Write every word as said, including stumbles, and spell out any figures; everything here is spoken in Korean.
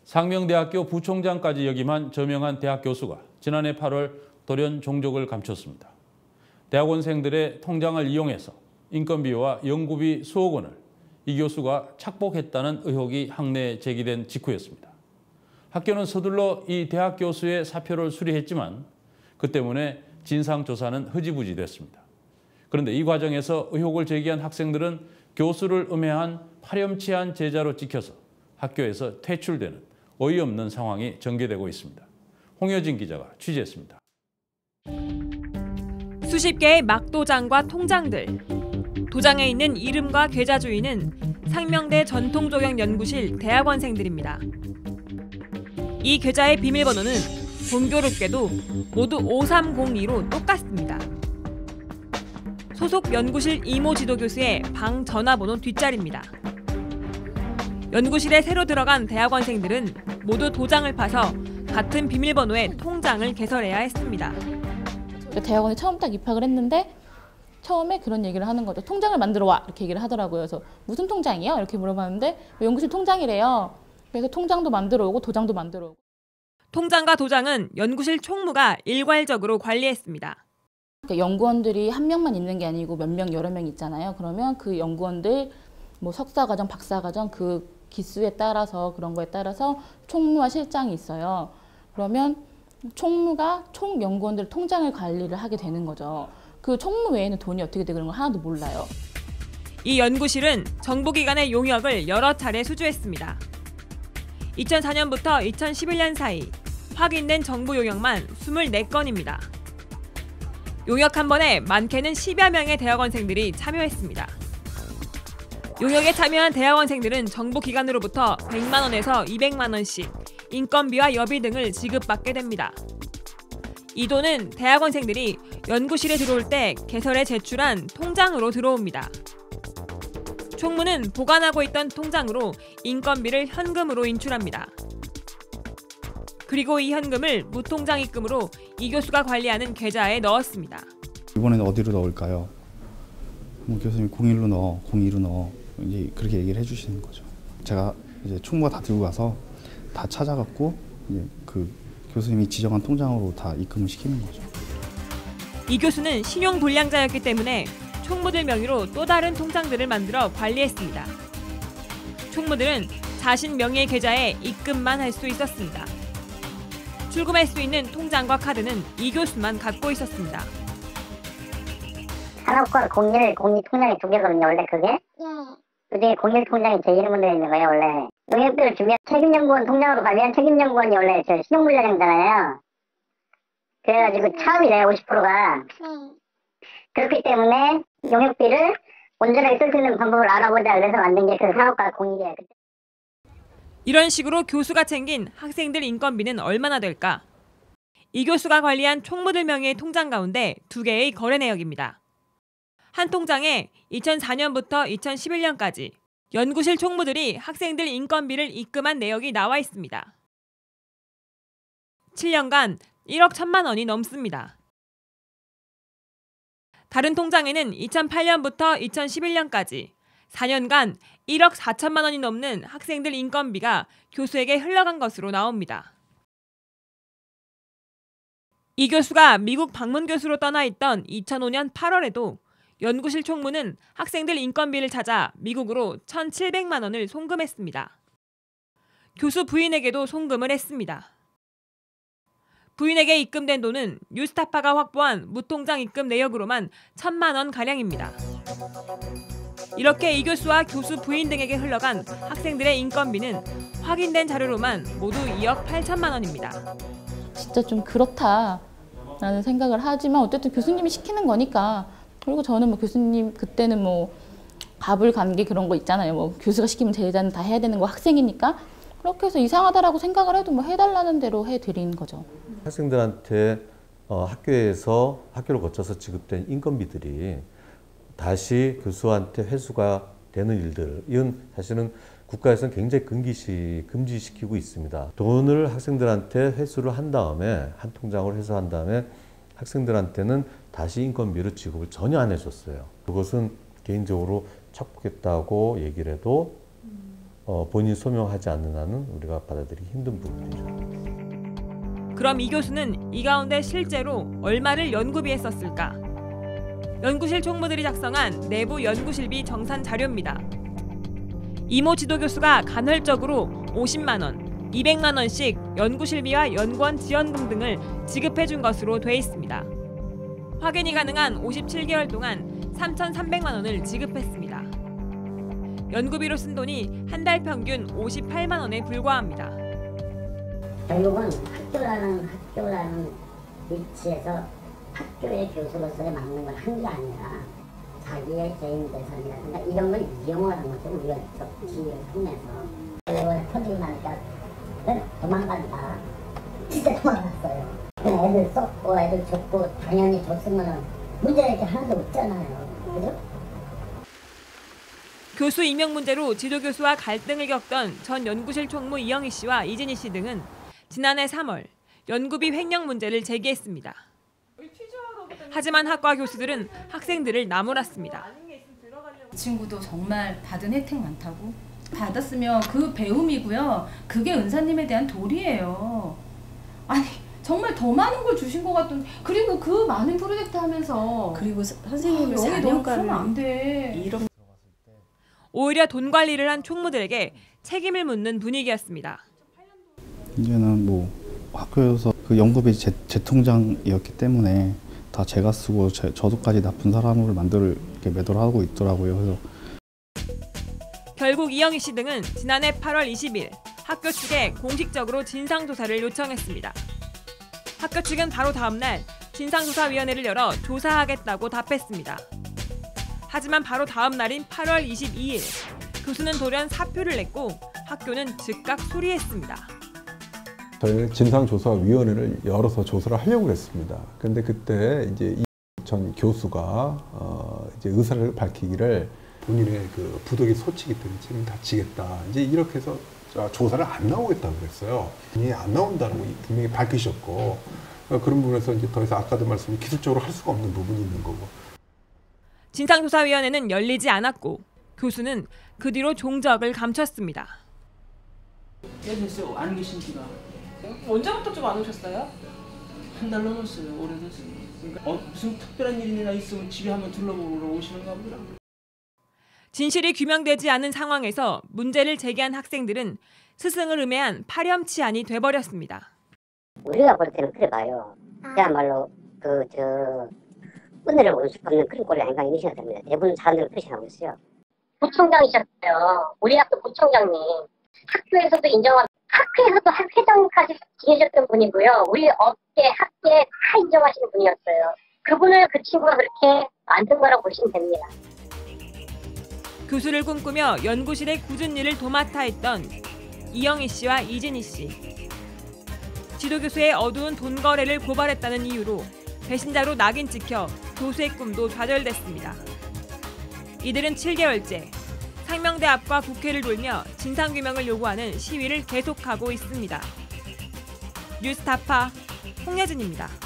상명대학교 부총장까지 역임한 저명한 대학 교수가 지난해 팔월 돌연 종족을 감췄습니다. 대학원생들의 통장을 이용해서 인건비와 연구비 수억 원을 이 교수가 착복했다는 의혹이 학내에 제기된 직후였습니다. 학교는 서둘러 이 대학 교수의 사표를 수리했지만 그 때문에 진상조사는 흐지부지 됐습니다. 그런데 이 과정에서 의혹을 제기한 학생들은 교수를 음해한 파렴치한 제자로 찍혀서 학교에서 퇴출되는 어이없는 상황이 전개되고 있습니다. 홍여진 기자가 취재했습니다. 수십 개의 막도장과 통장들. 도장에 있는 이름과 계좌 주인은 상명대 전통조경연구실 대학원생들입니다. 이 계좌의 비밀번호는 공교롭게도 모두 오삼공이로 똑같습니다. 소속 연구실 이모 지도교수의 방 전화번호 뒷자리입니다. 연구실에 새로 들어간 대학원생들은 모두 도장을 파서 같은 비밀번호의 통장을 개설해야 했습니다. 대학원에 처음 딱 입학을 했는데 처음에 그런 얘기를 하는 거죠. 통장을 만들어 와 이렇게 얘기를 하더라고요. 그래서 무슨 통장이요? 이렇게 물어봤는데 연구실 통장이래요. 그래서 통장도 만들어 오고 도장도 만들어 오고. 통장과 도장은 연구실 총무가 일괄적으로 관리했습니다. 그러니까 연구원들이 한 명만 있는 게 아니고 몇 명 여러 명 있잖아요. 그러면 그 연구원들 뭐 석사과정, 박사과정 그 기수에 따라서 그런 거에 따라서 총무와 실장이 있어요. 그러면 총무가 총 연구원들 통장을 관리를 하게 되는 거죠. 그 총무 외에는 돈이 어떻게 되는 걸 하나도 몰라요. 이 연구실은 정보기관의 용역을 여러 차례 수주했습니다. 이천사 년부터 이천십일 년 사이 확인된 정보 용역만 이십사 건입니다. 용역 한 번에 많게는 십여 명의 대학원생들이 참여했습니다. 용역에 참여한 대학원생들은 정보기관으로부터 백만 원에서 이백만 원씩 인건비와 여비 등을 지급받게 됩니다. 이 돈은 대학원생들이 연구실에 들어올 때 개설에 제출한 통장으로 들어옵니다. 총무는 보관하고 있던 통장으로 인건비를 현금으로 인출합니다. 그리고 이 현금을 무통장 입금으로 이 교수가 관리하는 계좌에 넣었습니다. 이번에는 어디로 넣을까요? 뭐 교수님이 공일로 넣어, 공이로 넣어 이제 그렇게 얘기를 해주시는 거죠. 제가 이제 총무가 다 들고 가서 다 찾아갖고 이제 그 교수님이 지정한 통장으로 다 입금을 시키는 거죠. 이 교수는 신용불량자였기 때문에 총무들 명의로 또 다른 통장들을 만들어 관리했습니다. 총무들은 자신 명의의 계좌에 입금만 할 수 있었습니다. 출금할 수 있는 통장과 카드는 이 교수만 갖고 있었습니다. 산업과 공일, 공이 통장이 두 개거든요, 원래 그게. 예. 그중에 공일 통장이 제 이름으로 되어 있는 거예요, 원래. 용역비를 주면 책임연구원 통장으로 가면 책임연구원이 원래 저 신용불량자잖아요. 그래가지고 차압이래요, 오십 퍼센트가. 네. 그렇기 때문에 용역비를 온전하게 쓸 수 있는 방법을 알아보자 그래서 만든 게 그 산업과 공일이에요. 이런 식으로 교수가 챙긴 학생들 인건비는 얼마나 될까? 이 교수가 관리한 총무들 명의의 통장 가운데 두 개의 거래 내역입니다. 한 통장에 이천사 년부터 이천십일 년까지 연구실 총무들이 학생들 인건비를 입금한 내역이 나와 있습니다. 칠 년간 일억 천만 원이 넘습니다. 다른 통장에는 이천팔 년부터 이천십일 년까지 사 년간 일억 사천만 원이 넘는 학생들 인건비가 교수에게 흘러간 것으로 나옵니다. 이 교수가 미국 방문 교수로 떠나 있던 이천오 년 팔월에도 연구실 총무는 학생들 인건비를 찾아 미국으로 천칠백만 원을 송금했습니다. 교수 부인에게도 송금을 했습니다. 부인에게 입금된 돈은 뉴스타파가 확보한 무통장 입금 내역으로만 천만 원 가량입니다. 이렇게 이 교수와 교수 부인 등에게 흘러간 학생들의 인건비는 확인된 자료로만 모두 이억 팔천만 원입니다. 진짜 좀 그렇다라는 생각을 하지만 어쨌든 교수님이 시키는 거니까. 그리고 저는 뭐 교수님 그때는 뭐 갑을 간 게 그런 거 있잖아요. 뭐 교수가 시키면 제자는 다 해야 되는 거 학생이니까 그렇게 해서 이상하다라고 생각을 해도 뭐 해달라는 대로 해드린 거죠. 학생들한테 어, 학교에서 학교를 거쳐서 지급된 인건비들이 다시 교수한테 회수가 되는 일들, 이건 사실은 국가에서는 굉장히 금기시, 금지시키고 있습니다. 돈을 학생들한테 회수를 한 다음에 한 통장으로 회수한 다음에 학생들한테는 다시 인건비를 지급을 전혀 안 해줬어요. 그것은 개인적으로 착복했다고 얘기를 해도 어, 본인 소명하지 않는 한은 우리가 받아들이기 힘든 부분이죠. 그럼 이 교수는 이 가운데 실제로 얼마를 연구비에 썼을까? 연구실 총무들이 작성한 내부 연구실비 정산 자료입니다. 이모 지도 교수가 간헐적으로 오십만 원, 이백만 원씩 연구실비와 연구원 지원금 등을 지급해 준 것으로 돼 있습니다. 확인이 가능한 오십칠 개월 동안 삼천삼백만 원을 지급했습니다. 연구비로 쓴 돈이 한 달 평균 오십팔만 원에 불과합니다. 결국은 학교라는 학교라는 위치에서 학교의 교수로서의 맡는 걸 한 게 아니라 자기의 개인 재산이라든가 이런 걸 이용을 한 거죠. 우리가 지휘를 하면서 그리고 터지고 나니까 도망간다. 진짜 도망갔어요. 애들 썼고 애들 줬고 당연히 줬으면 문제가 이렇게 하나도 없잖아요. 그죠? 교수 임명 문제로 지도교수와 갈등을 겪던 전 연구실 총무 이영희 씨와 이진희 씨 등은 지난해 삼월 연구비 횡령 문제를 제기했습니다. 하지만 학과 교수들은 학생들을 나무랐습니다. 친구도 정말 받은 혜택 많다고? 받았으면 그 배움이고요. 그게 은사님에 대한 도리예요. 아니 정말 더 많은 걸 주신 것 같던. 그리고 그 많은 프로젝트 하면서 그리고 선생님을 아, 사 년간을 안 돼. 이런 오히려 돈 관리를 한 총무들에게 책임을 묻는 분위기였습니다. 이제는 뭐 학교에서 그 연구비 제, 제 통장이었기 때문에 다 제가 쓰고 제, 저도까지 나쁜 사람으로 만들 이렇게 매도를 하고 있더라고요. 그래서 결국 이영희 씨 등은 지난해 팔월 이십일 학교 측에 공식적으로 진상조사를 요청했습니다. 학교 측은 바로 다음 날 진상조사위원회를 열어 조사하겠다고 답했습니다. 하지만 바로 다음 날인 팔월 이십이일 교수는 돌연 사표를 냈고 학교는 즉각 수리했습니다. 저희는 진상조사위원회를 열어서 조사를 하려고 했습니다. 그런데 그때 이제 이 전 교수가 어 이제 의사를 밝히기를 본인의 그 부득이 소치기 때문에 책임 다 지겠다. 이제 이렇게 해서 조사를 안 나오겠다고 그랬어요. 본인이 안 나온다고 분명히 밝히셨고 그런 부분에서 이제 더 이상 아까도 말씀 기술적으로 할 수가 없는 부분이 있는 거고. 진상조사위원회는 열리지 않았고 교수는 그 뒤로 종적을 감췄습니다. 네, 됐어요. 안 계신 지가. 언제부터 좀 안 오셨어요? 한 달 넘었어요. 오래됐어요. 그러니까 어, 무슨 특별한 일이나 있으면 집에 한번 둘러보러 오시는가 보다. 진실이 규명되지 않은 상황에서 문제를 제기한 학생들은 스승을 음해한 파렴치한이 돼버렸습니다. 우리가 볼 때는 그래 봐요. 그야말로 그저 은혜를 올 수 없는 그런 꼴이 아닌가 이런 생각이 듭니다. 대부분 사람들은 그렇게 생각하고 있어요. 부총장이셨어요. 우리 학교 부총장님. 학교에서도 인정하고 학회에서도 학회장까지 지내셨던 분이고요. 우리 업계, 학계에 다 인정하시는 분이었어요. 그분을 그 친구가 그렇게 만든 거라고 보시면 됩니다. 교수를 꿈꾸며 연구실의 굳은 일을 도맡아 했던 이영희 씨와 이진희 씨. 지도교수의 어두운 돈 거래를 고발했다는 이유로 배신자로 낙인 찍혀 교수의 꿈도 좌절됐습니다. 이들은 칠 개월째 상명대 앞과 국회를 돌며 진상규명을 요구하는 시위를 계속하고 있습니다. 뉴스타파 홍예진입니다.